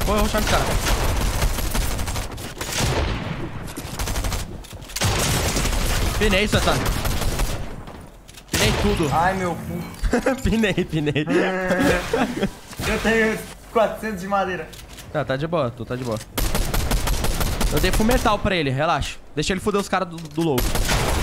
Vou rushar esse cara. Pinei, Santana. Pinei tudo. Ai, meu cu. Pinei. Eu tenho 400 de madeira. Tá de boa, tá de boa. Eu dei full metal pra ele, relaxa. Deixa ele foder os caras do low.